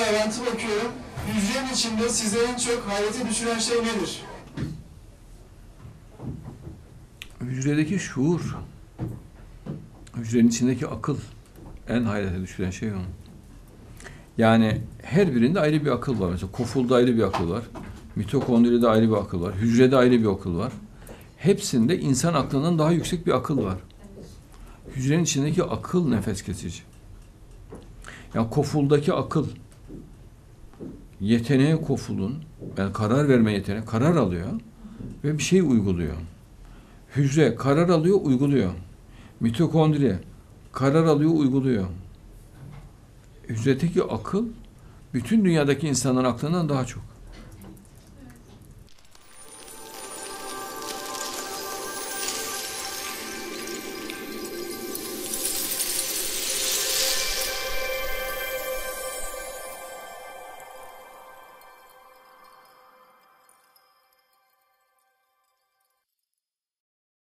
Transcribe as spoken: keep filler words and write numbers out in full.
bağlantı bakıyorum. Hücrenin içinde size en çok hayrete düşüren şey nedir? Hücredeki şuur, hücrenin içindeki akıl en hayrete düşüren şey o. Yani her birinde ayrı bir akıl var. Mesela kofulda ayrı bir akıl var. Mitokondride ayrı bir akıl var. Hücrede ayrı bir akıl var. Hepsinde insan aklından daha yüksek bir akıl var. Hücrenin içindeki akıl nefes kesici. Yani kofuldaki akıl, yeteneği kofulun, yani karar verme yeteneği, karar alıyor ve bir şey uyguluyor. Hücre karar alıyor, uyguluyor. Mitokondri karar alıyor, uyguluyor. Hücredeki akıl bütün dünyadaki insanların aklından daha çok.